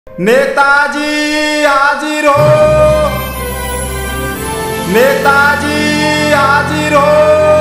नेताजी हाजिर हो, नेताजी हाजिर हो,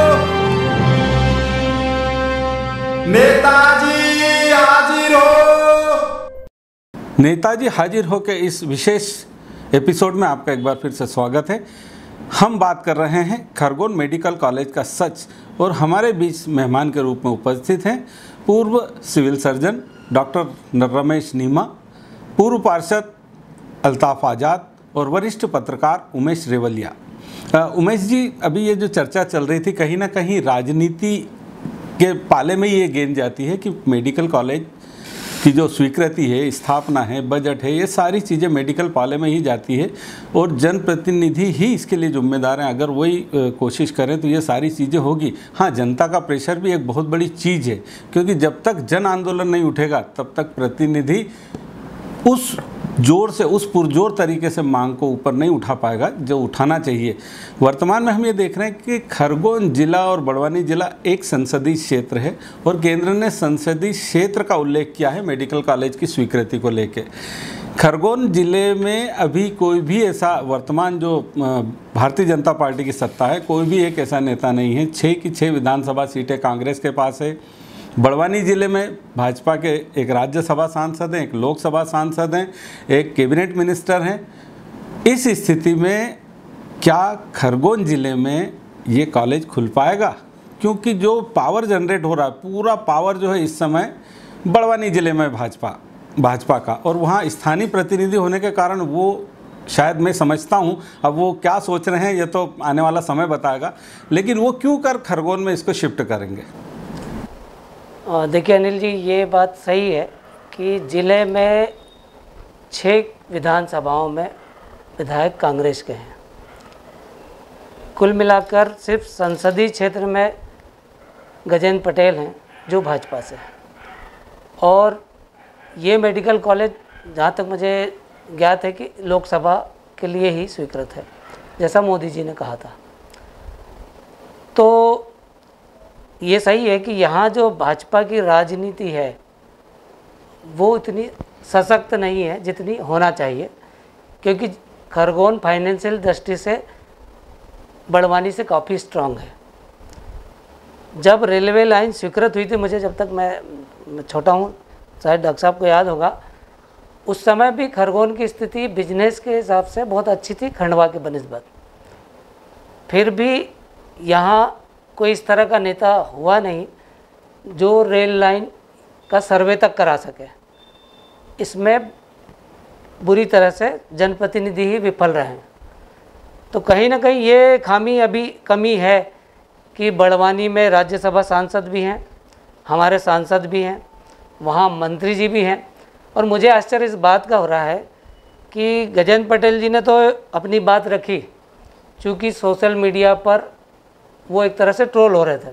नेताजी हाजिर हो। नेताजी हाजिर हो के इस विशेष एपिसोड में आपका एक बार फिर से स्वागत है। हम बात कर रहे हैं खरगोन मेडिकल कॉलेज का सच, और हमारे बीच मेहमान के रूप में उपस्थित हैं पूर्व civil surgeon doctor Ramesh Neema, पूर्व पार्षद अल्ताफ आज़ाद और वरिष्ठ पत्रकार उमेश रेवलिया। उमेश जी, अभी ये जो चर्चा चल रही थी, कहीं ना कहीं राजनीति के पाले में ये गेंद जाती है कि मेडिकल कॉलेज की जो स्वीकृति है, स्थापना है, बजट है, ये सारी चीज़ें मेडिकल पाले में ही जाती है और जनप्रतिनिधि ही इसके लिए जिम्मेदार हैं। अगर वही कोशिश करें तो ये सारी चीज़ें होगी। हाँ, जनता का प्रेशर भी एक बहुत बड़ी चीज़ है, क्योंकि जब तक जन आंदोलन नहीं उठेगा तब तक प्रतिनिधि उस जोर से, उस पुरजोर तरीके से मांग को ऊपर नहीं उठा पाएगा जो उठाना चाहिए। वर्तमान में हम ये देख रहे हैं कि खरगोन जिला और बड़वानी जिला एक संसदीय क्षेत्र है और केंद्र ने संसदीय क्षेत्र का उल्लेख किया है मेडिकल कॉलेज की स्वीकृति को लेकर। खरगोन जिले में अभी कोई भी ऐसा, वर्तमान जो भारतीय जनता पार्टी की सत्ता है, कोई भी एक ऐसा नेता नहीं है। 6 की 6 विधानसभा सीटें कांग्रेस के पास है। बड़वानी ज़िले में भाजपा के एक राज्यसभा सांसद हैं, एक लोकसभा सांसद हैं, एक कैबिनेट मिनिस्टर हैं। इस स्थिति में क्या खरगोन ज़िले में ये कॉलेज खुल पाएगा? क्योंकि जो पावर जनरेट हो रहा है, पूरा पावर जो है इस समय बड़वानी ज़िले में भाजपा का, और वहाँ स्थानीय प्रतिनिधि होने के कारण वो, शायद मैं समझता हूँ, अब वो क्या सोच रहे हैं ये तो आने वाला समय बताएगा, लेकिन वो क्यों कर खरगोन में इसको शिफ्ट करेंगे? देखिए अनिल जी, ये बात सही है कि ज़िले में 6 विधानसभाओं में विधायक कांग्रेस के हैं। कुल मिलाकर सिर्फ संसदीय क्षेत्र में गजेंद्र पटेल हैं जो भाजपा से हैं। और ये मेडिकल कॉलेज, जहाँ तक मुझे ज्ञात है, कि लोकसभा के लिए ही स्वीकृत है, जैसा मोदी जी ने कहा था। तो ये सही है कि यहाँ जो भाजपा की राजनीति है वो इतनी सशक्त नहीं है जितनी होना चाहिए, क्योंकि खरगोन फाइनेंशियल दृष्टि से बड़वानी से काफ़ी स्ट्रांग है। जब रेलवे लाइन स्वीकृत हुई थी, मुझे, जब तक मैं छोटा हूँ, शायद डॉक्टर साहब को याद होगा, उस समय भी खरगोन की स्थिति बिजनेस के हिसाब से बहुत अच्छी थी खंडवा के बनिस्बत। फिर भी यहाँ कोई इस तरह का नेता हुआ नहीं जो रेल लाइन का सर्वे तक करा सके। इसमें बुरी तरह से जनप्रतिनिधि ही विफल रहे हैं। तो कहीं ना कहीं ये खामी, अभी कमी है कि बड़वानी में राज्यसभा सांसद भी हैं, हमारे सांसद भी हैं, वहाँ मंत्री जी भी हैं। और मुझे आश्चर्य इस बात का हो रहा है कि गजेंद्र पटेल जी ने तो अपनी बात रखी, चूँकि सोशल मीडिया पर वो एक तरह से ट्रोल हो रहे थे,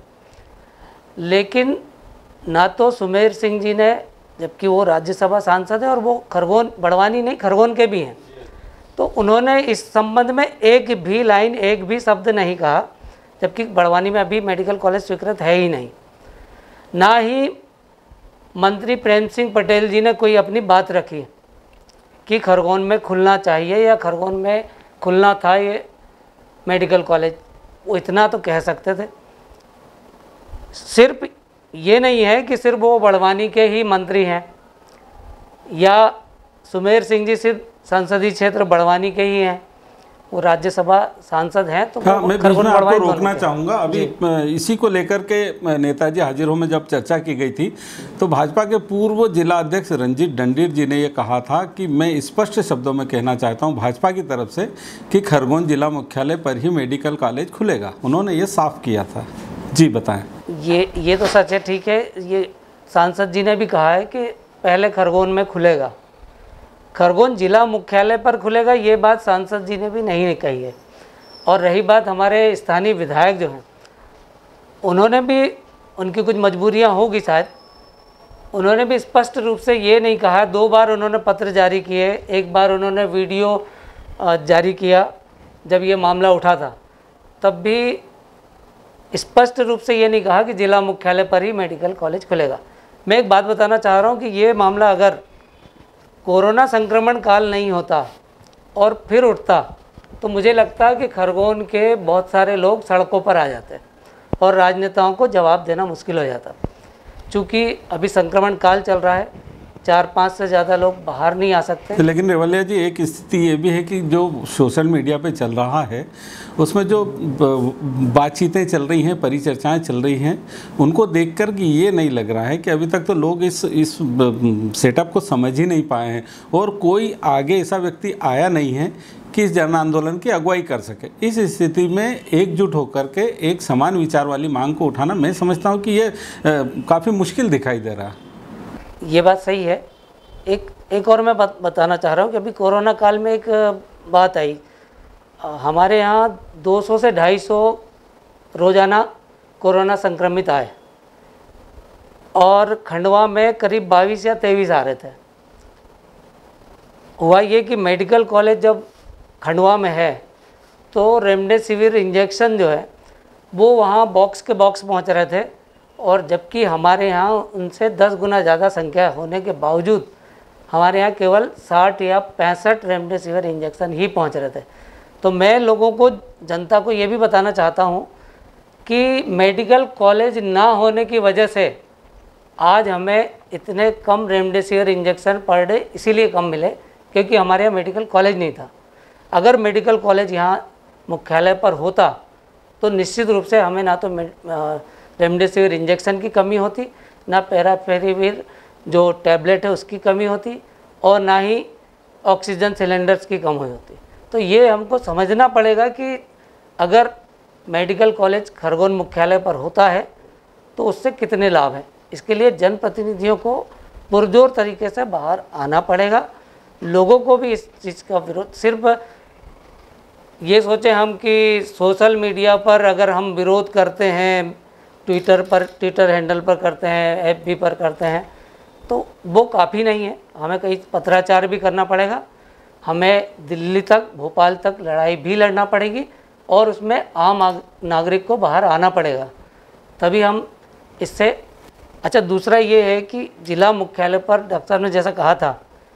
लेकिन ना तो सुमेर सिंह जी ने, जबकि वो राज्यसभा सांसद है और वो खरगोन, बड़वानी नहीं, खरगोन के भी हैं, तो उन्होंने इस संबंध में एक भी लाइन, एक भी शब्द नहीं कहा, जबकि बड़वानी में अभी मेडिकल कॉलेज स्वीकृत है ही नहीं। ना ही मंत्री प्रेम सिंह पटेल जी ने कोई अपनी बात रखी कि खरगोन में खुलना चाहिए या खरगोन में खुलना था ये मेडिकल कॉलेज। वो इतना तो कह सकते थे। सिर्फ ये नहीं है कि सिर्फ वो बड़वानी के ही मंत्री हैं या सुमेर सिंह जी सिर्फ संसदीय क्षेत्र बड़वानी के ही हैं, वो राज्यसभा सांसद हैं। तो हाँ, मैं बीच में आपको रोकना चाहूँगा। अभी इसी को लेकर के नेताजी हाजिर हो में जब चर्चा की गई थी, तो भाजपा के पूर्व जिला अध्यक्ष रंजीत डंडीर जी ने ये कहा था कि मैं स्पष्ट शब्दों में कहना चाहता हूँ भाजपा की तरफ से कि खरगोन जिला मुख्यालय पर ही मेडिकल कॉलेज खुलेगा। उन्होंने ये साफ किया था। जी बताएं। ये तो सच है, ठीक है। ये सांसद जी ने भी कहा है कि पहले खरगोन में खुलेगा, खरगोन जिला मुख्यालय पर खुलेगा, ये बात सांसद जी ने भी नहीं कही है। और रही बात हमारे स्थानीय विधायक जो हैं, उन्होंने भी, उनकी कुछ मजबूरियां होगी शायद, उन्होंने भी स्पष्ट रूप से ये नहीं कहा। 2 बार उन्होंने पत्र जारी किए, एक बार उन्होंने वीडियो जारी किया जब ये मामला उठा था, तब भी स्पष्ट रूप से ये नहीं कहा कि जिला मुख्यालय पर ही मेडिकल कॉलेज खुलेगा। मैं एक बात बताना चाह रहा हूँ कि ये मामला अगर कोरोना संक्रमण काल नहीं होता और फिर उठता तो मुझे लगता है कि खरगोन के बहुत सारे लोग सड़कों पर आ जाते और राजनेताओं को जवाब देना मुश्किल हो जाता। चूँकि अभी संक्रमण काल चल रहा है, 4-5 से ज़्यादा लोग बाहर नहीं आ सकते। लेकिन रेवलिया जी, एक स्थिति ये भी है कि जो सोशल मीडिया पे चल रहा है उसमें जो बातचीतें चल रही हैं, परिचर्चाएं चल रही हैं, उनको देखकर कि ये नहीं लग रहा है कि अभी तक तो लोग इस सेटअप को समझ ही नहीं पाए हैं और कोई आगे ऐसा व्यक्ति आया नहीं है कि इस जन आंदोलन की अगुवाई कर सके। इस स्थिति में एकजुट होकर के एक समान विचार वाली मांग को उठाना, मैं समझता हूँ कि ये काफ़ी मुश्किल दिखाई दे रहा है। ये बात सही है। एक और मैं बताना चाह रहा हूँ कि अभी कोरोना काल में एक बात आई, हमारे यहाँ 200 से 250 रोज़ाना कोरोना संक्रमित आए और खंडवा में करीब 22 या 23 आ रहे थे। हुआ ये कि मेडिकल कॉलेज जब खंडवा में है तो रेमडेसिविर इंजेक्शन जो है वो वहाँ बॉक्स के बॉक्स पहुँच रहे थे, और जबकि हमारे यहाँ उनसे 10 गुना ज़्यादा संख्या होने के बावजूद हमारे यहाँ केवल 60 या 65 रेमडेसिविर इंजेक्शन ही पहुँच रहे थे। तो मैं लोगों को, जनता को ये भी बताना चाहता हूँ कि मेडिकल कॉलेज ना होने की वजह से आज हमें इतने कम रेमडेसिविर इंजेक्शन पर डे इसीलिए कम मिले क्योंकि हमारे यहाँ मेडिकल कॉलेज नहीं था। अगर मेडिकल कॉलेज यहाँ मुख्यालय पर होता तो निश्चित रूप से हमें ना तो रेमडेसिविर इंजेक्शन की कमी होती, ना पैराफेरिविर जो टैबलेट है उसकी कमी होती, और ना ही ऑक्सीजन सिलेंडर्स की कमी होती। तो ये हमको समझना पड़ेगा कि अगर मेडिकल कॉलेज खरगोन मुख्यालय पर होता है तो उससे कितने लाभ हैं। इसके लिए जनप्रतिनिधियों को पुरजोर तरीके से बाहर आना पड़ेगा। लोगों को भी इस चीज़ का विरोध, सिर्फ ये सोचें हम कि सोशल मीडिया पर अगर हम विरोध करते हैं, ट्विटर हैंडल पर करते हैं, FB पर करते हैं, तो वो काफ़ी नहीं है। हमें कई पत्राचार भी करना पड़ेगा, हमें दिल्ली तक, भोपाल तक लड़ाई भी लड़ना पड़ेगी और उसमें आम नागरिक को बाहर आना पड़ेगा, तभी हम इससे। अच्छा, दूसरा ये है कि जिला मुख्यालय पर डॉक्टर साहब ने जैसा कहा था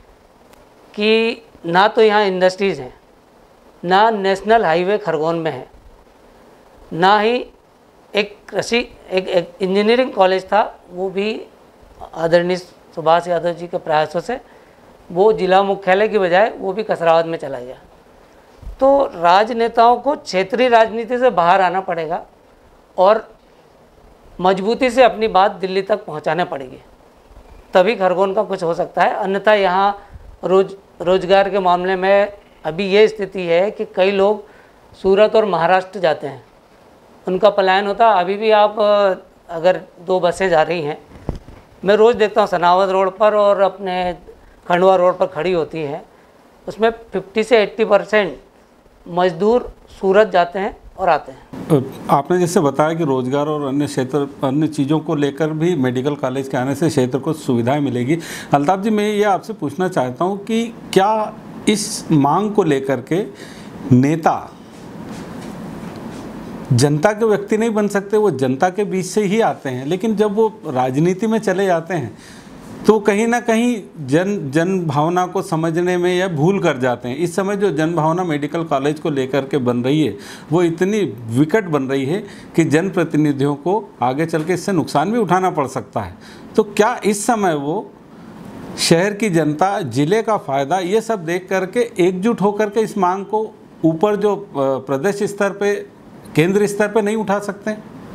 कि ना तो यहाँ इंडस्ट्रीज़ हैं, ना नेशनल हाईवे खरगोन में है, ना ही एक इंजीनियरिंग कॉलेज था, वो भी आदरणीय सुभाष यादव जी के प्रयासों से वो जिला मुख्यालय की बजाय वो भी कसरावद में चला गया। तो राजनेताओं को क्षेत्रीय राजनीति से बाहर आना पड़ेगा और मजबूती से अपनी बात दिल्ली तक पहुंचाने पड़ेगी, तभी खरगोन का कुछ हो सकता है। अन्यथा यहाँ रोजगार के मामले में अभी ये स्थिति है कि कई लोग सूरत और महाराष्ट्र जाते हैं, उनका पलायन होता। अभी भी आप अगर 2 बसें जा रही हैं, मैं रोज़ देखता हूँ सनावद रोड पर और अपने खंडवा रोड पर खड़ी होती हैं, उसमें 50 से 80% मजदूर सूरत जाते हैं और आते हैं। आपने जैसे बताया कि रोजगार और अन्य चीज़ों को लेकर भी मेडिकल कॉलेज के आने से क्षेत्र को सुविधाएं मिलेगी। अल्ताफ जी, मैं ये आपसे पूछना चाहता हूँ कि क्या इस मांग को लेकर के नेता जनता के व्यक्ति नहीं बन सकते? वो जनता के बीच से ही आते हैं, लेकिन जब वो राजनीति में चले जाते हैं तो कहीं ना कहीं जन भावना को समझने में या भूल कर जाते हैं। इस समय जो जन भावना मेडिकल कॉलेज को लेकर के बन रही है वो इतनी विकट बन रही है कि जनप्रतिनिधियों को आगे चल के इससे नुकसान भी उठाना पड़ सकता है। तो क्या इस समय वो शहर की जनता, जिले का फ़ायदा, ये सब देख करके एकजुट होकर के इस मांग को ऊपर जो प्रदेश स्तर पे, केंद्र स्तर पे नहीं उठा सकते?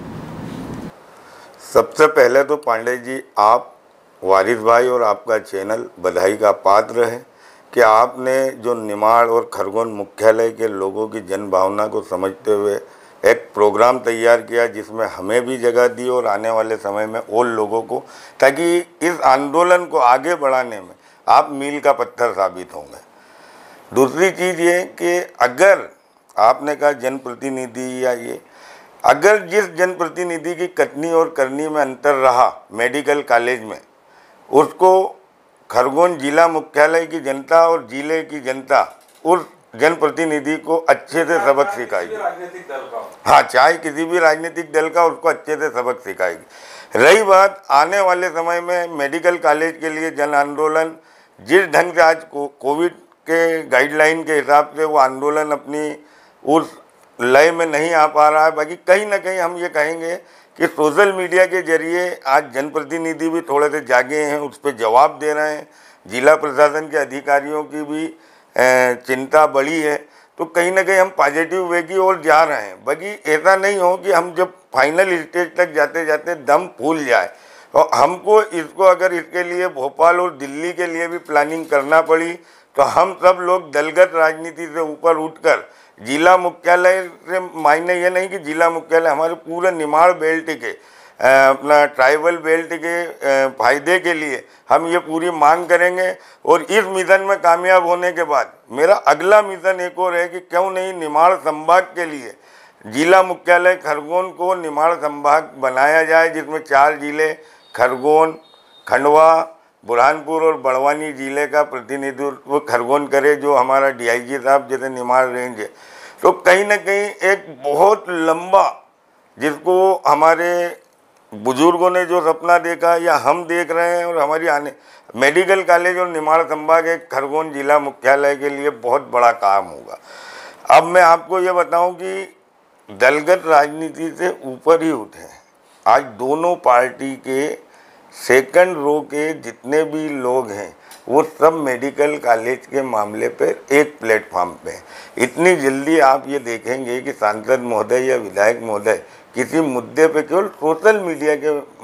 सबसे पहले तो पांडे जी, आप वारिस भाई और आपका चैनल बधाई का पात्र है कि आपने जो निमाड़ और खरगोन मुख्यालय के लोगों की जन भावना को समझते हुए एक प्रोग्राम तैयार किया जिसमें हमें भी जगह दी और आने वाले समय में और लोगों को, ताकि इस आंदोलन को आगे बढ़ाने में आप मील का पत्थर साबित होंगे। दूसरी चीज़ ये कि अगर आपने कहा जनप्रतिनिधि या ये, अगर जिस जनप्रतिनिधि की कथनी और करनी में अंतर रहा मेडिकल कॉलेज में, उसको खरगोन जिला मुख्यालय की जनता और जिले की जनता उस जनप्रतिनिधि को अच्छे से सबक सिखाएगी। हाँ, चाहे किसी भी राजनीतिक दल का, उसको अच्छे से सबक सिखाएगी। रही बात आने वाले समय में मेडिकल कॉलेज के लिए जन आंदोलन जिस ढंग से आज कोविड के गाइडलाइन के हिसाब से वो आंदोलन अपनी उस लय में नहीं आ पा रहा है। बाकी कहीं ना कहीं हम ये कहेंगे कि सोशल मीडिया के जरिए आज जनप्रतिनिधि भी थोड़े से जागे हैं, उस पर जवाब दे रहे हैं, जिला प्रशासन के अधिकारियों की भी चिंता बढ़ी है, तो कहीं ना कहीं हम पॉजिटिव वे की ओर जा रहे हैं। बाकी ऐसा नहीं हो कि हम जब फाइनल स्टेज तक जाते जाते दम फूल जाए और हमको इसको अगर इसके लिए भोपाल और दिल्ली के लिए भी प्लानिंग करना पड़ी तो हम सब लोग दलगत राजनीति से ऊपर उठकर जिला मुख्यालय से, मायने ये नहीं कि जिला मुख्यालय, हमारे पूरे निमाड़ बेल्ट के अपना ट्राइबल बेल्ट के फायदे के लिए हम ये पूरी मांग करेंगे। और इस मिशन में कामयाब होने के बाद मेरा अगला मिशन एक और है कि क्यों नहीं निमाड़ संभाग के लिए जिला मुख्यालय खरगोन को निमाड़ संभाग बनाया जाए, जिसमें 4 जिले खरगोन, खंडवा, बुरहानपुर और बड़वानी जिले का प्रतिनिधित्व खरगोन करे, जो हमारा DIG साहब जैसे निमाड़ रेंज है। तो कहीं ना कहीं एक बहुत लंबा, जिसको हमारे बुजुर्गों ने जो सपना देखा या हम देख रहे हैं, और हमारी आने मेडिकल कॉलेज और निमाड़ संभाग एक खरगोन जिला मुख्यालय के लिए बहुत बड़ा काम होगा। अब मैं आपको ये बताऊं कि दलगत राजनीति से ऊपर ही उठे, आज दोनों पार्टी के सेकंड रो के जितने भी लोग हैं वो सब मेडिकल कॉलेज के मामले पर एक प्लेटफॉर्म पे हैं। इतनी जल्दी आप ये देखेंगे कि सांसद महोदय या विधायक महोदय किसी मुद्दे पे केवल सोशल मीडिया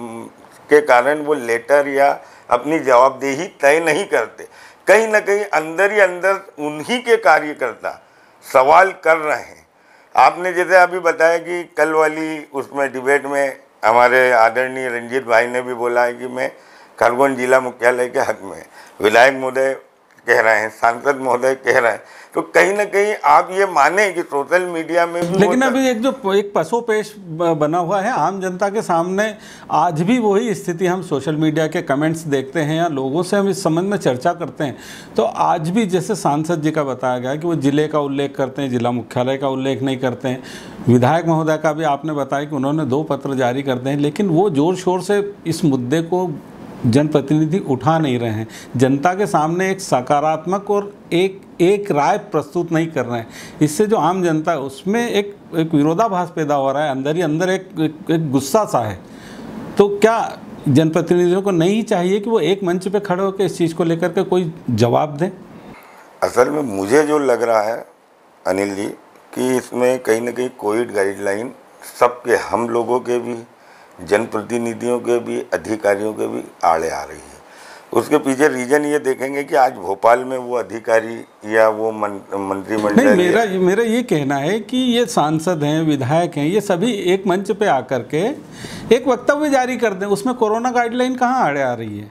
के कारण वो लेटर या अपनी जवाबदेही तय नहीं करते, कहीं ना कहीं अंदर ही अंदर उन्हीं के कार्यकर्ता सवाल कर रहे हैं। आपने जैसे अभी बताया कि कल वाली उसमें डिबेट में हमारे आदरणीय रंजीत भाई ने भी बोला है कि मैं खरगोन जिला मुख्यालय के हक में, विधायक महोदय कह रहे हैं, सांसद महोदय कह रहे हैं, तो कहीं ना कहीं आप ये माने कि सोशल मीडिया में भी, लेकिन अभी एक पसोपेश बना हुआ है आम जनता के सामने। आज भी वही स्थिति, हम सोशल मीडिया के कमेंट्स देखते हैं या लोगों से हम इस संबंध में चर्चा करते हैं, तो आज भी जैसे सांसद जी का बताया गया कि वो जिले का उल्लेख करते हैं, जिला मुख्यालय का उल्लेख नहीं करते हैं। विधायक महोदय का भी आपने बताया कि उन्होंने 2 पत्र जारी करते हैं, लेकिन वो जोर शोर से इस मुद्दे को जनप्रतिनिधि उठा नहीं रहे हैं, जनता के सामने एक सकारात्मक और एक राय प्रस्तुत नहीं कर रहे हैं। इससे जो आम जनता है उसमें एक विरोधाभास पैदा हो रहा है, अंदर ही अंदर एक गुस्सा सा है। तो क्या जनप्रतिनिधियों को नहीं चाहिए कि वो एक मंच पे खड़े होकर इस चीज़ को लेकर के कोई जवाब दें? असल में मुझे जो लग रहा है अनिल जी कि इसमें कहीं ना कहीं कोविड गाइडलाइन सबके, हम लोगों के भी, जनप्रतिनिधियों के भी, अधिकारियों के भी आड़े आ रही है। उसके पीछे रीजन ये देखेंगे कि आज भोपाल में वो अधिकारी या वो मंत्रिमंडल, नहीं, मेरा ये कहना है कि ये सांसद हैं, विधायक हैं, ये सभी एक मंच पे आकर के एक वक्तव्य जारी कर दें, उसमें कोरोना गाइडलाइन कहाँ आड़े आ रही है?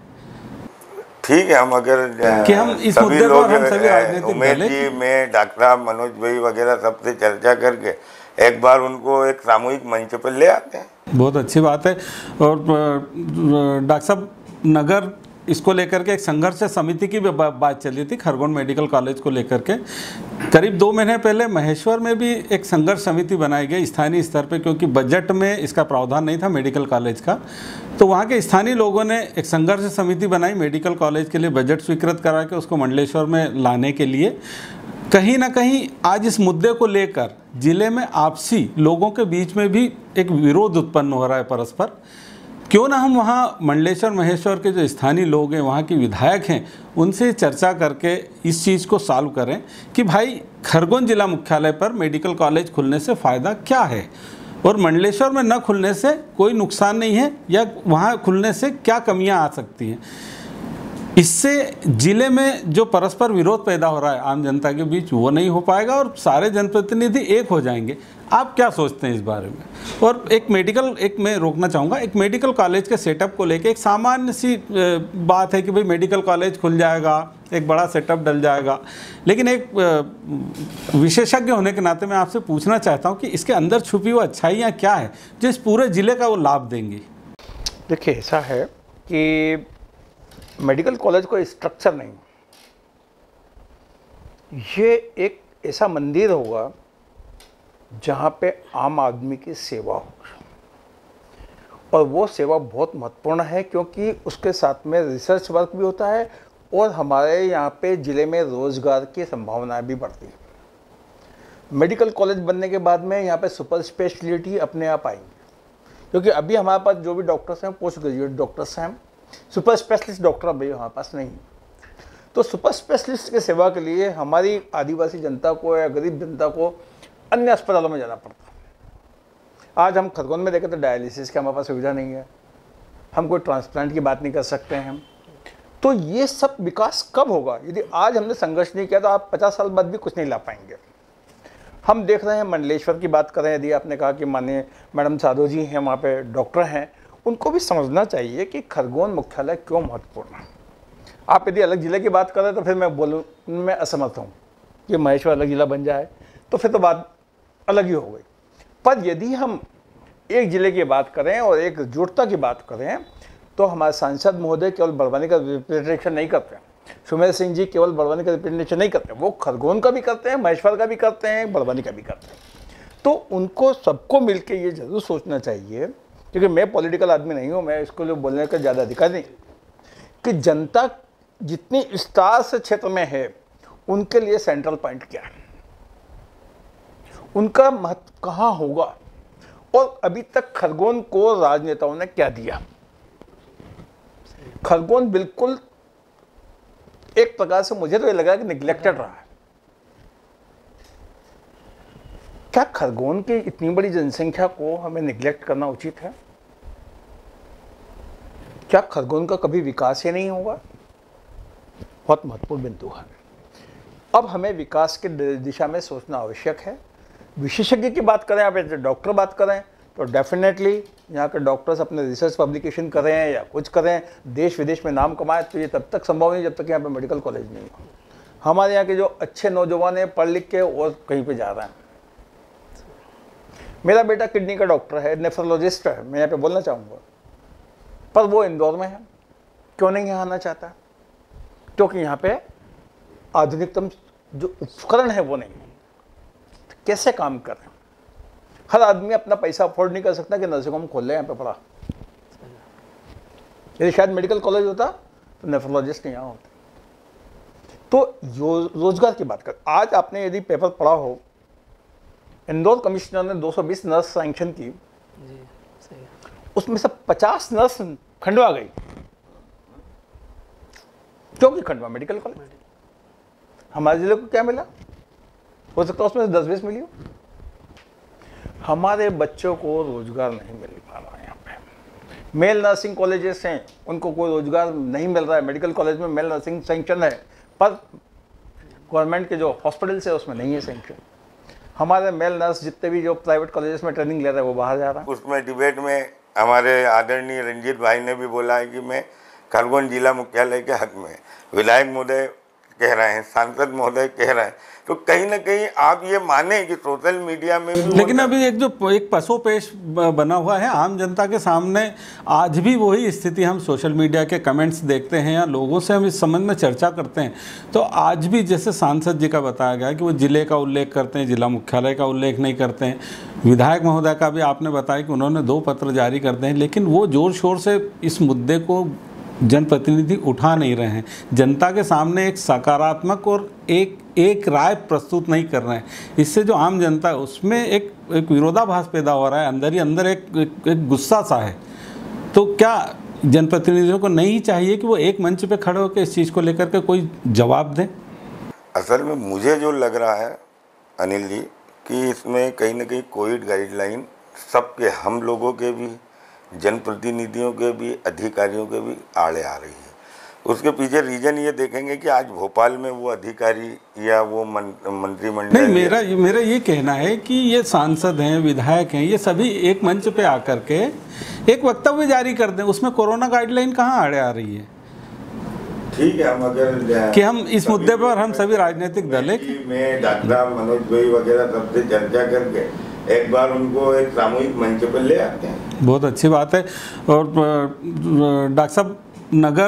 ठीक है, हम अगर कि हम इस मुद्दे पर हम सभी राजनीतिक उमेश जी, मैं डॉक्टर साहब, मनोज भाई वगैरह सबसे चर्चा करके एक बार उनको एक सामूहिक मंच पर ले आते हैं। बहुत अच्छी बात है। और डॉक्टर साहब, नगर इसको लेकर के एक संघर्ष समिति की भी बात चली थी खरगोन मेडिकल कॉलेज को लेकर के। करीब 2 महीने पहले महेश्वर में भी एक संघर्ष समिति बनाई गई स्थानीय स्तर पे, क्योंकि बजट में इसका प्रावधान नहीं था मेडिकल कॉलेज का। तो वहाँ के स्थानीय लोगों ने एक संघर्ष समिति बनाई मेडिकल कॉलेज के लिए, बजट स्वीकृत करा के उसको मंडलेश्वर में लाने के लिए। कहीं ना कहीं आज इस मुद्दे को लेकर जिले में आपसी लोगों के बीच में भी एक विरोध उत्पन्न हो रहा है परस्पर। क्यों ना हम वहाँ मंडलेश्वर महेश्वर के जो स्थानीय लोग हैं, वहाँ के विधायक हैं, उनसे चर्चा करके इस चीज़ को सॉल्व करें कि भाई खरगोन जिला मुख्यालय पर मेडिकल कॉलेज खुलने से फ़ायदा क्या है और मंडलेश्वर में न खुलने से कोई नुकसान नहीं है, या वहाँ खुलने से क्या कमियाँ आ सकती हैं। इससे जिले में जो परस्पर विरोध पैदा हो रहा है आम जनता के बीच, वो नहीं हो पाएगा और सारे जनप्रतिनिधि एक हो जाएंगे। आप क्या सोचते हैं इस बारे में? और एक मैं रोकना चाहूँगा, एक मेडिकल कॉलेज के सेटअप को लेके एक सामान्य सी बात है कि भाई मेडिकल कॉलेज खुल जाएगा, एक बड़ा सेटअप डल जाएगा, लेकिन एक विशेषज्ञ होने के नाते मैं आपसे पूछना चाहता हूँ कि इसके अंदर छुपी हुई अच्छाइयाँ क्या है जो इस पूरे ज़िले का वो लाभ देंगी? देखिए, ऐसा है कि मेडिकल कॉलेज कोई स्ट्रक्चर नहीं, ये एक ऐसा मंदिर होगा जहाँ पे आम आदमी की सेवा होगी, और वो सेवा बहुत महत्वपूर्ण है क्योंकि उसके साथ में रिसर्च वर्क भी होता है और हमारे यहाँ पे ज़िले में रोज़गार की संभावनाएं भी बढ़ती हैं। मेडिकल कॉलेज बनने के बाद में यहाँ पे सुपर स्पेशलिटी अपने आप आएंगे, क्योंकि अभी हमारे पास जो भी डॉक्टर्स हैं पोस्ट ग्रेजुएट डॉक्टर्स हैं, सुपर स्पेशलिस्ट डॉक्टर अभी हमारे पास नहीं। तो सुपर स्पेशलिस्ट की सेवा के लिए हमारी आदिवासी जनता को या गरीब जनता को अन्य अस्पतालों में जाना पड़ता है। आज हम खरगोन में देखें तो डायलिसिस की हमारे पास सुविधा नहीं है, हम कोई ट्रांसप्लांट की बात नहीं कर सकते हैं। तो ये सब विकास कब होगा? यदि आज हमने संघर्ष नहीं किया तो आप 50 साल बाद भी कुछ नहीं ला पाएंगे। हम देख रहे हैं मंडलेश्वर की बात करें, यदि आपने कहा कि माननीय मैडम साधो जी हैं वहाँ पे डॉक्टर हैं, उनको भी समझना चाहिए कि खरगोन मुख्यालय क्यों महत्वपूर्ण है। आप यदि अलग ज़िले की बात करें तो फिर मैं बोलूँ मैं असमर्थ हूँ कि महेश्वर अलग ज़िला बन जाए, तो फिर तो बात अलग ही हो गई। पर यदि हम एक ज़िले की बात करें और एक एकजुटता की बात करें तो हमारे सांसद महोदय केवल बड़वानी का रिप्रेजेंटेशन नहीं करते हैं, सुमेर सिंह जी केवल बड़वानी का रिप्रेजेंटेशन नहीं करते, वो खरगोन का भी करते हैं, महेश्वर का भी करते हैं, बड़वानी का भी करते हैं। तो उनको सबको मिलकर ये ज़रूर सोचना चाहिए, क्योंकि मैं पॉलिटिकल आदमी नहीं हूँ, मैं इसको लिए बोलने का ज़्यादा अधिकार नहीं, कि जनता जितनी विस्तार से क्षेत्र में है उनके लिए सेंट्रल पॉइंट क्या है, उनका महत्व कहाँ होगा, और अभी तक खरगोन को राजनेताओं ने क्या दिया। खरगोन बिल्कुल एक प्रकार से मुझे तो ये लगा कि निग्लेक्टेड रहा है। क्या खरगोन की इतनी बड़ी जनसंख्या को हमें निग्लेक्ट करना उचित है? क्या खरगोन का कभी विकास ही नहीं होगा? बहुत महत्वपूर्ण बिंदु है। अब हमें विकास के दिशा में सोचना आवश्यक है। विशेषज्ञ की बात करें, आप डॉक्टर बात करें तो डेफिनेटली यहाँ के डॉक्टर्स अपने रिसर्च पब्लिकेशन करें या कुछ करें, देश विदेश में नाम कमाएं, तो ये तब तक संभव नहीं जब तक यहाँ पे मेडिकल कॉलेज नहीं हो। हमारे यहाँ के जो अच्छे नौजवान हैं पढ़ लिख के और कहीं पे जा रहे हैं। मेरा बेटा किडनी का डॉक्टर है, नेफ्रोलॉजिस्ट है, मैं यहाँ पे बोलना चाहूँगा, पर वो इंदौर में है। क्यों नहीं यहाँ आना चाहता? क्योंकि यहाँ पे आधुनिकतम जो उपकरण है वो नहीं। कैसे काम कर रहे हैं? हर आदमी अपना पैसा अफोर्ड नहीं कर सकता कि नर्सिंग होम खोल ले यहाँ पे पड़ा। यदि शायद मेडिकल कॉलेज होता तो नेफ्रोलॉजिस्ट नहीं यहाँ होते। तो रोजगार की बात कर, आज आपने यदि पेपर पढ़ा हो, इंदौर कमिश्नर ने 220 नर्स सैंक्शन की, उसमें से 50 नर्स खंडवा गई। क्योंकि खंडवा मेडिकल कॉलेज। हमारे जिले को क्या मिला? हो सकता है उसमें से 10-20 मिली हो। हमारे बच्चों को रोजगार नहीं मिल पा रहा है। यहाँ पे मेल नर्सिंग कॉलेजेस हैं, उनको कोई रोजगार नहीं मिल रहा है। मेडिकल कॉलेज में मेल नर्सिंग सैंक्शन है, पर गवर्नमेंट के जो हॉस्पिटल्स है उसमें नहीं है सैंक्शन। हमारे मेल नर्स जितने भी जो प्राइवेट कॉलेजेस में ट्रेनिंग ले रहे हैं वो बाहर जा रहा है। उसमें डिबेट में हमारे आदरणीय रंजीत भाई ने भी बोला है कि मैं खरगोन जिला मुख्यालय के हक में, विधायक महोदय कह रहे हैं, सांसद महोदय कह रहे हैं, तो कहीं ना कहीं आप ये माने कि सोशल मीडिया में भी लेकिन अभी एक पसोपेश बना हुआ है आम जनता के सामने। आज भी वही स्थिति, हम सोशल मीडिया के कमेंट्स देखते हैं या लोगों से हम इस संबंध में चर्चा करते हैं, तो आज भी जैसे सांसद जी का बताया गया कि वो जिले का उल्लेख करते हैं, जिला मुख्यालय का उल्लेख नहीं करते हैं। विधायक महोदय का भी आपने बताया कि उन्होंने 2 पत्र जारी कर दिए हैं, लेकिन वो जोर शोर से इस मुद्दे को जनप्रतिनिधि उठा नहीं रहे हैं। जनता के सामने एक सकारात्मक और एक राय प्रस्तुत नहीं कर रहे हैं। इससे जो आम जनता है उसमें एक विरोधाभास पैदा हो रहा है, अंदर ही अंदर एक गुस्सा सा है। तो क्या जनप्रतिनिधियों को नहीं चाहिए कि वो एक मंच पे खड़े होकर इस चीज़ को लेकर के कोई जवाब दें? असल में मुझे जो लग रहा है अनिल जी कि इसमें कहीं ना कहीं कोविड गाइडलाइन सबके, हम लोगों के भी, जनप्रतिनिधियों के भी, अधिकारियों के भी आड़े आ रही है। उसके पीछे रीजन ये देखेंगे कि आज भोपाल में वो अधिकारी या वो मंत्रिमंडल नहीं, मेरा ये कहना है कि ये सांसद हैं, विधायक हैं, ये सभी एक मंच पे आकर के एक वक्तव्य जारी कर दें, उसमें कोरोना गाइडलाइन कहाँ आड़े आ रही है? ठीक है, हम अगर कि हम इस मुद्दे पर हम सभी राजनीतिक दल में डॉक्टर मनोज भाई वगैरह सबसे चर्चा करके एक बार उनको एक सामूहिक मंच पर ले आते हैं। बहुत अच्छी बात है। और डॉक्टर साहब, नगर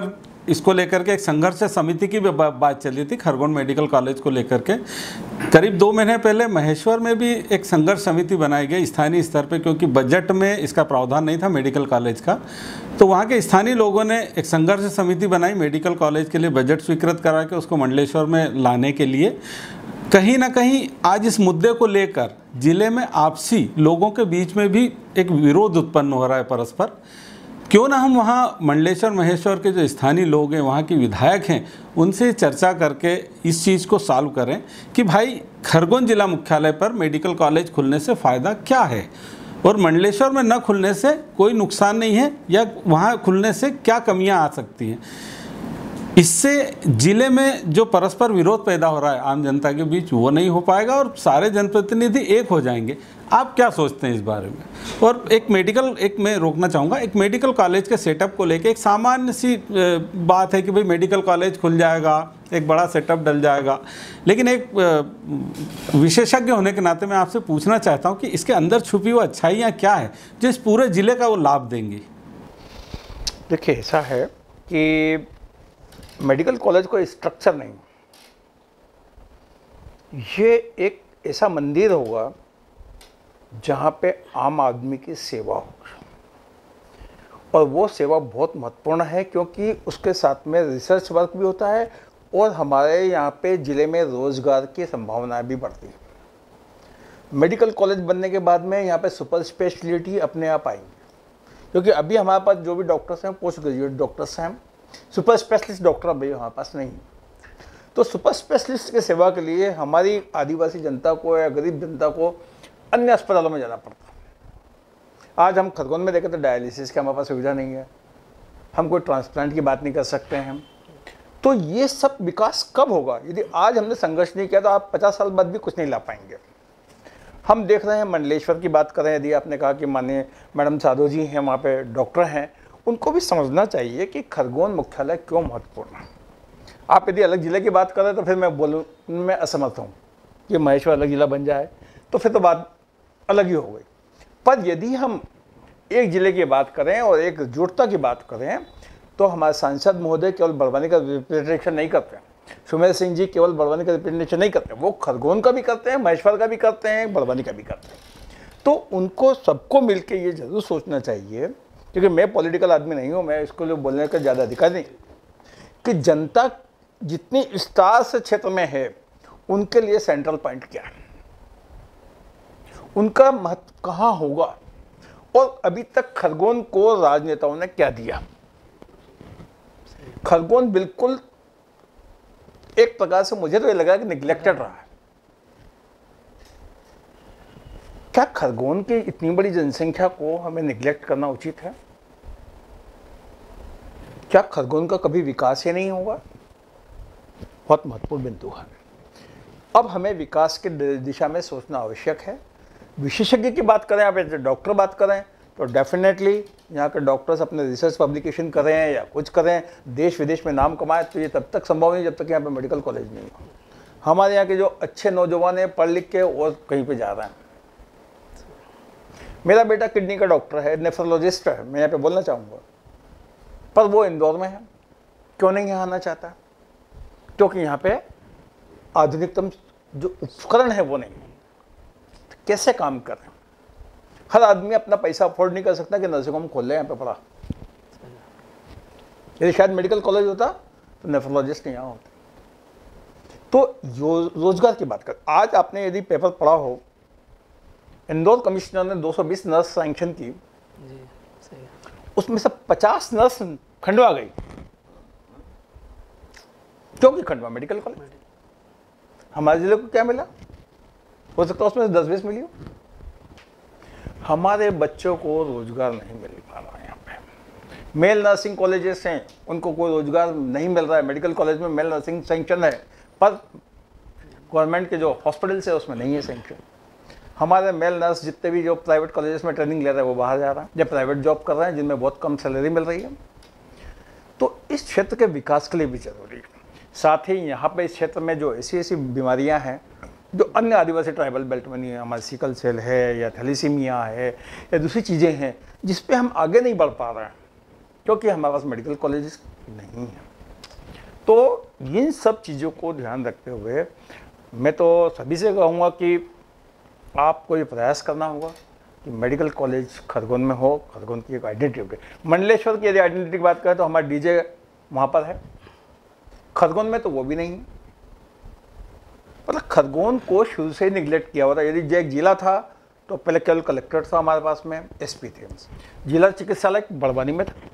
इसको लेकर के एक संघर्ष समिति की भी बात चली थी खरगोन मेडिकल कॉलेज को लेकर के। करीब 2 महीने पहले महेश्वर में भी एक संघर्ष समिति बनाई गई स्थानीय स्तर पे, क्योंकि बजट में इसका प्रावधान नहीं था मेडिकल कॉलेज का। तो वहाँ के स्थानीय लोगों ने एक संघर्ष समिति बनाई मेडिकल कॉलेज के लिए, बजट स्वीकृत करा के उसको मंडलेश्वर में लाने के लिए। कहीं ना कहीं आज इस मुद्दे को लेकर जिले में आपसी लोगों के बीच में भी एक विरोध उत्पन्न हो रहा है परस्पर। क्यों ना हम वहाँ मंडलेश्वर महेश्वर के जो स्थानीय लोग हैं, वहाँ के विधायक हैं, उनसे चर्चा करके इस चीज़ को सॉल्व करें कि भाई खरगोन जिला मुख्यालय पर मेडिकल कॉलेज खुलने से फ़ायदा क्या है और मंडलेश्वर में न खुलने से कोई नुकसान नहीं है, या वहाँ खुलने से क्या कमियाँ आ सकती हैं। इससे जिले में जो परस्पर विरोध पैदा हो रहा है आम जनता के बीच, वो नहीं हो पाएगा और सारे जनप्रतिनिधि एक हो जाएंगे। आप क्या सोचते हैं इस बारे में? और एक मैं रोकना चाहूँगा, एक मेडिकल कॉलेज के सेटअप को लेके एक सामान्य सी बात है कि भाई मेडिकल कॉलेज खुल जाएगा, एक बड़ा सेटअप डल जाएगा, लेकिन एक विशेषज्ञ होने के नाते मैं आपसे पूछना चाहता हूँ कि इसके अंदर छुपी हुई अच्छाइयाँ क्या है जो इस पूरे ज़िले का वो लाभ देंगी? देखिए, ऐसा है कि मेडिकल कॉलेज कोई स्ट्रक्चर नहीं, ये एक ऐसा मंदिर होगा जहाँ पे आम आदमी की सेवा होगी, और वो सेवा बहुत महत्वपूर्ण है क्योंकि उसके साथ में रिसर्च वर्क भी होता है और हमारे यहाँ पे ज़िले में रोज़गार की संभावनाएं भी बढ़ती है। मेडिकल कॉलेज बनने के बाद में यहाँ पे सुपर स्पेशलिटी अपने आप आएंगे, क्योंकि अभी हमारे पास जो भी डॉक्टर्स हैं पोस्ट ग्रेजुएट डॉक्टर्स हैं, सुपर स्पेशलिस्ट डॉक्टर अभी हमारे पास नहीं। तो सुपर स्पेशलिस्ट की सेवा के लिए हमारी आदिवासी जनता को या गरीब जनता को अन्य अस्पतालों में जाना पड़ता है। आज हम खरगोन में देखें तो डायलिसिस की हमारे पास सुविधा नहीं है, हम कोई ट्रांसप्लांट की बात नहीं कर सकते हैं। तो ये सब विकास कब होगा? यदि आज हमने संघर्ष नहीं किया तो आप 50 साल बाद भी कुछ नहीं ला पाएंगे। हम देख रहे हैं मंडलेश्वर की बात करें, यदि आपने कहा कि माननीय मैडम साधो जी हैं वहाँ पे डॉक्टर हैं, उनको भी समझना चाहिए कि खरगोन मुख्यालय क्यों महत्वपूर्ण है। आप यदि अलग ज़िले की बात करें तो फिर मैं बोलूँ मैं असमर्थ हूँ कि महेश्वर अलग ज़िला बन जाए, तो फिर तो बात अलग ही हो गई। पर यदि हम एक ज़िले की बात करें और एक एकजुटता की बात करें तो हमारे सांसद महोदय केवल बड़वानी का रिप्रेजेंटेशन नहीं करते, सुमेर सिंह जी केवल बड़वानी का रिप्रेजेंटेशन नहीं करते, वो खरगोन का भी करते हैं, महेश्वर का भी करते हैं, बड़वानी का भी करते हैं। तो उनको सबको मिलकर ये ज़रूर सोचना चाहिए, क्योंकि मैं पॉलिटिकल आदमी नहीं हूँ, मैं इसको लिए बोलने का ज़्यादा अधिकार नहीं, कि जनता जितनी विस्तार से क्षेत्र में है उनके लिए सेंट्रल पॉइंट क्या है, उनका महत्व कहाँ होगा, और अभी तक खरगोन को राजनेताओं ने क्या दिया। खरगोन बिल्कुल एक प्रकार से मुझे तो ये लगा कि निग्लेक्टेड रहा है। क्या खरगोन की इतनी बड़ी जनसंख्या को हमें निग्लेक्ट करना उचित है? क्या खरगोन का कभी विकास ही नहीं होगा? बहुत महत्वपूर्ण बिंदु है। अब हमें विकास के दिशा में सोचना आवश्यक है। विशेषज्ञ की बात करें, आप डॉक्टर बात करें तो डेफिनेटली यहाँ के डॉक्टर्स अपने रिसर्च पब्लिकेशन करें या कुछ करें, देश विदेश में नाम कमाएं, तो ये तब तक संभव नहीं जब तक यहाँ पे मेडिकल कॉलेज नहीं हो। हमारे यहाँ के जो अच्छे नौजवान हैं पढ़ लिख के और कहीं पे जा रहे हैं। मेरा बेटा किडनी का डॉक्टर है, नेफ्रोलॉजिस्ट है, मैं यहाँ पे बोलना चाहूँगा, पर वो इंदौर में है। क्यों नहीं यहाँ आना चाहता? क्योंकि यहाँ पे आधुनिकतम जो उपकरण है वो नहीं। तो कैसे काम करें? हर आदमी अपना पैसा अफोर्ड नहीं कर सकता कि नर्सिंग होम खोल ले यहाँ पे पड़ा। यदि शायद मेडिकल कॉलेज होता तो नेफ्रोलॉजिस्ट नहीं यहाँ होते। तो रोजगार की बात कर, आज आपने यदि पेपर पढ़ा हो, इंदौर कमिश्नर ने 220 नर्स सैंक्शन की, जी सही है। उसमें से 50 नर्स खंडवा गई। क्योंकि खंडवा मेडिकल कॉलेज। हमारे जिले को क्या मिला? हो सकता है उसमें से 10-20 मिली हो। हमारे बच्चों को रोजगार नहीं मिल पा रहा है। यहाँ पे मेल नर्सिंग कॉलेजेस हैं, उनको कोई रोजगार नहीं मिल रहा है। मेडिकल कॉलेज में मेल नर्सिंग सैंक्शन है, पर गवर्नमेंट के जो हॉस्पिटल्स है उसमें नहीं है सैंक्शन। हमारे मेल नर्स जितने भी जो प्राइवेट कॉलेजेस में ट्रेनिंग ले रहे हैं वो बाहर जा रहे हैं, या प्राइवेट जॉब कर रहे हैं जिनमें बहुत कम सैलरी मिल रही है। तो इस क्षेत्र के विकास के लिए भी जरूरी है। साथ ही यहाँ पे इस क्षेत्र में जो ऐसी बीमारियाँ हैं जो अन्य आदिवासी ट्राइबल बेल्ट में नहीं है, हमारे सिकल सेल है या थैलीसीमिया है या दूसरी चीज़ें हैं जिस पे हम आगे नहीं बढ़ पा रहे हैं, क्योंकि हमारे पास मेडिकल कॉलेजेस नहीं है। तो इन सब चीज़ों को ध्यान रखते हुए मैं तो सभी से कहूँगा कि आपको ये प्रयास करना होगा कि मेडिकल कॉलेज खरगोन में हो, खरगोन की एक आइडेंटिटी हो। मंडलेश्वर की यदि आइडेंटिटी की बात करें तो हमारा डीजे वहाँ पर है, खरगोन में तो वो भी नहीं है। मतलब खरगोन को शुरू से ही निगलेक्ट किया हुआ था। यदि जो एक जिला था तो पहले केवल कलेक्टर था हमारे पास में, एसपी थे, जिला चिकित्सालय बड़वानी में था,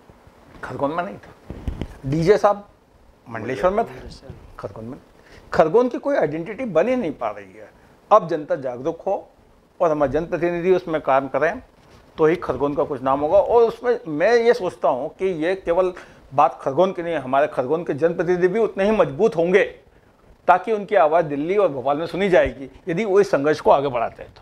खरगोन में नहीं था। डीजे साहब मंडलेश्वर में थे, खरगोन में। खरगोन की कोई आइडेंटिटी बन ही नहीं पा रही है। अब जनता जागरूक हो और हमारे जनप्रतिनिधि उसमें काम करें तो ही खरगोन का कुछ नाम होगा। और उसमें मैं ये सोचता हूँ कि ये केवल बात खरगोन की नहीं है, हमारे खरगोन के जनप्रतिनिधि भी उतने ही मजबूत होंगे ताकि उनकी आवाज़ दिल्ली और भोपाल में सुनी जाएगी यदि वो इस संघर्ष को आगे बढ़ाते हैं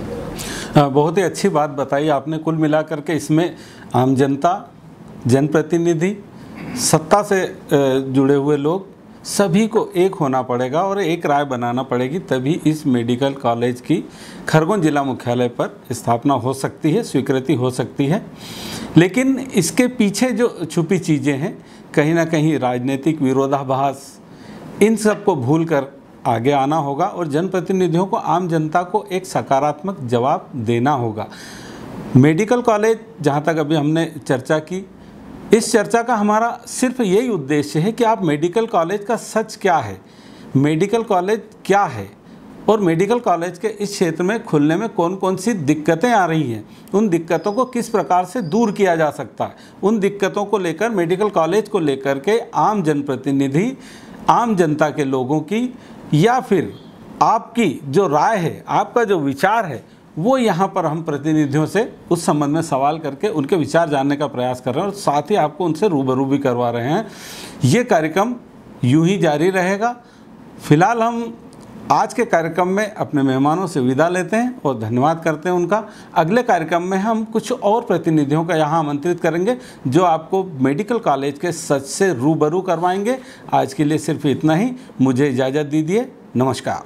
तो। बहुत ही अच्छी बात बताई आपने। कुल मिलाकर के इसमें आम जनता, जनप्रतिनिधि, सत्ता से जुड़े हुए लोग सभी को एक होना पड़ेगा और एक राय बनाना पड़ेगी, तभी इस मेडिकल कॉलेज की खरगोन जिला मुख्यालय पर स्थापना हो सकती है, स्वीकृति हो सकती है। लेकिन इसके पीछे जो छुपी चीज़ें हैं, कहीं ना कहीं राजनीतिक विरोधाभास, इन सब को भूल कर आगे आना होगा और जनप्रतिनिधियों को, आम जनता को एक सकारात्मक जवाब देना होगा। मेडिकल कॉलेज, जहाँ तक अभी हमने चर्चा की, इस चर्चा का हमारा सिर्फ यही उद्देश्य है कि आप मेडिकल कॉलेज का सच क्या है, मेडिकल कॉलेज क्या है और मेडिकल कॉलेज के इस क्षेत्र में खुलने में कौन कौन सी दिक्कतें आ रही हैं, उन दिक्कतों को किस प्रकार से दूर किया जा सकता है। उन दिक्कतों को लेकर, मेडिकल कॉलेज को लेकर के आम जनप्रतिनिधि, आम जनता के लोगों की या फिर आपकी जो राय है, आपका जो विचार है, वो यहाँ पर हम प्रतिनिधियों से उस संबंध में सवाल करके उनके विचार जानने का प्रयास कर रहे हैं और साथ ही आपको उनसे रूबरू भी करवा रहे हैं। ये कार्यक्रम यूं ही जारी रहेगा। फिलहाल हम आज के कार्यक्रम में अपने मेहमानों से विदा लेते हैं और धन्यवाद करते हैं उनका। अगले कार्यक्रम में हम कुछ और प्रतिनिधियों का यहाँ आमंत्रित करेंगे जो आपको मेडिकल कॉलेज के सच से रूबरू करवाएंगे। आज के लिए सिर्फ इतना ही, मुझे इजाज़त दीजिए। नमस्कार।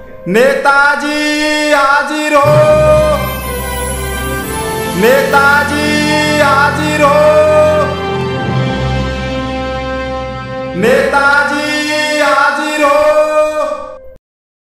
नेताजी हाजिर हो, नेताजी हाजिर हो, नेता